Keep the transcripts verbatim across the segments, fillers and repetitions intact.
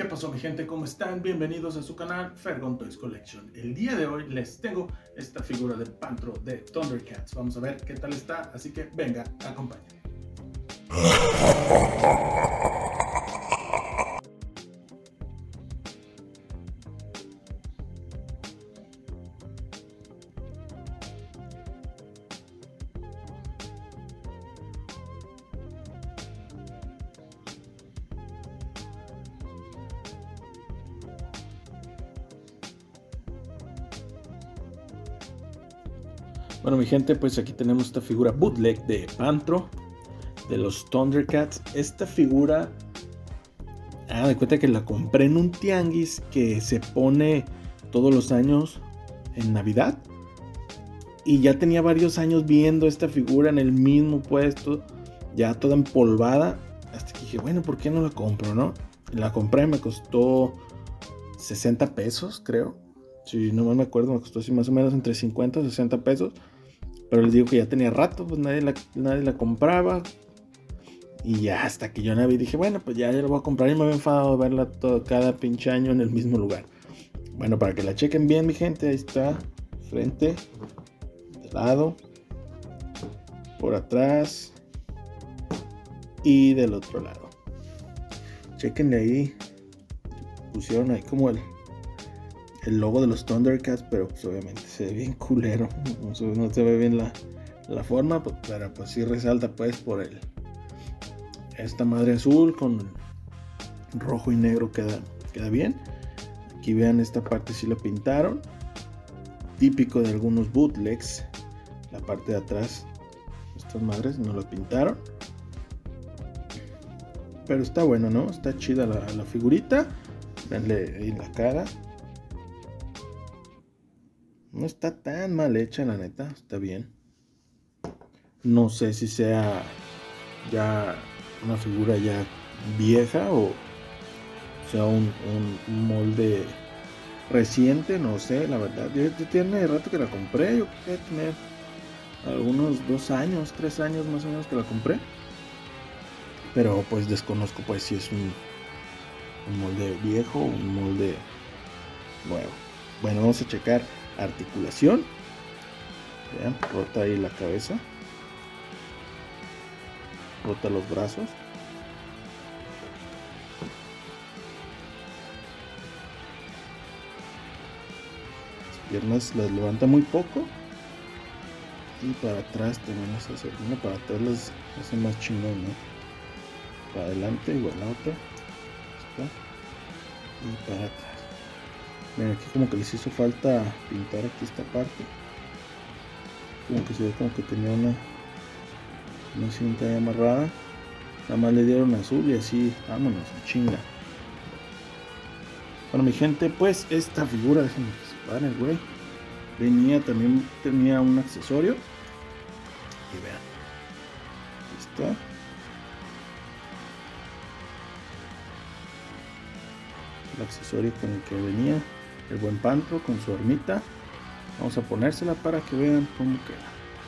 ¿Qué pasó, mi gente? ¿Cómo están? Bienvenidos a su canal Fergon Toys Collection. El día de hoy les tengo esta figura de Pantro de Thundercats. Vamos a ver qué tal está, así que venga, acompáñenme. Bueno, mi gente, pues aquí tenemos esta figura bootleg de Pantro de los Thundercats. Esta figura, ah, de cuenta que la compré en un tianguis que se pone todos los años en Navidad. Y ya tenía varios años viendo esta figura en el mismo puesto, ya toda empolvada. Hasta que dije, bueno, ¿por qué no la compro, no? La compré, me costó sesenta pesos, creo. Si no mal me acuerdo, me costó así más o menos entre cincuenta y sesenta pesos. Pero les digo que ya tenía rato, pues nadie la, nadie la compraba. Y ya hasta que yo la vi, dije, bueno, pues ya, ya la voy a comprar. Y me había enfadado de verla todo, cada pinche año en el mismo lugar. Bueno, para que la chequen bien, mi gente, ahí está. Frente, de lado, por atrás y del otro lado. Chequenle ahí. Pusieron ahí como el... el logo de los Thundercats, pero pues obviamente se ve bien culero, no se, no se ve bien la, la forma, pues, pero pues sí resalta pues por el esta madre azul con rojo y negro queda, queda bien. Aquí vean, esta parte sí la pintaron, típico de algunos bootlegs. La parte de atrás, estas madres no la pintaron, pero está bueno, ¿no? Está chida la, la figurita. Denle ahí la cara. No está tan mal hecha, la neta, está bien. No sé si sea ya una figura ya vieja o sea un, un molde reciente, no sé, la verdad. Yo, yo tiene rato que la compré, yo creo que tener algunos dos años, tres años más o menos que la compré. Pero pues desconozco pues si es un, un molde viejo o un molde nuevo. Bueno, vamos a checar articulación. Vean, rota ahí la cabeza, rota los brazos, las piernas las levanta muy poco y para atrás también las hace, una para atrás las hace más chingón, ¿no? Para adelante igual la otra está, y para atrás. Miren, aquí como que les hizo falta pintar aquí esta parte. Como que se ve como que tenía una, una cinta ahí amarrada. Nada más le dieron azul y así, vámonos, chinga. Bueno, mi gente, pues esta figura, déjenme que se pare el güey. Venía, también tenía un accesorio. Y vean, ahí está. El accesorio con el que venía el buen Pantro con su armita. Vamos a ponérsela para que vean cómo queda.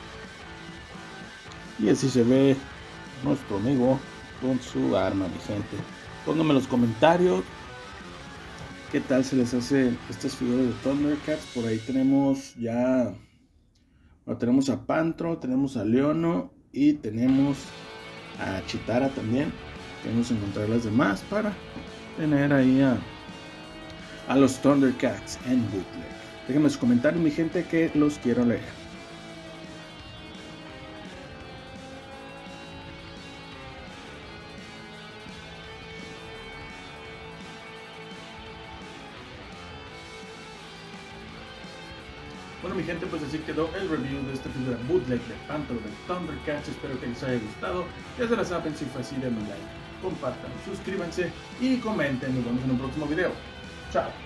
Y así se ve nuestro amigo con su arma, mi gente. Pónganme en los comentarios qué tal se les hace estas figuras de Thundercats. Por ahí tenemos ya, bueno, tenemos a Pantro, tenemos a Leono y tenemos a Cheetara también. Tenemos que encontrar las demás para tener ahí a a los Thundercats en bootleg. Déjenme sus comentarios, mi gente, que los quiero leer. Bueno, mi gente, pues así quedó el review de esta figura bootleg de Pantro de Thundercats. Espero que les haya gustado. Ya se la saben, si fue así, denle like, compartan, suscríbanse y comenten. Nos vemos en un próximo video. Chao.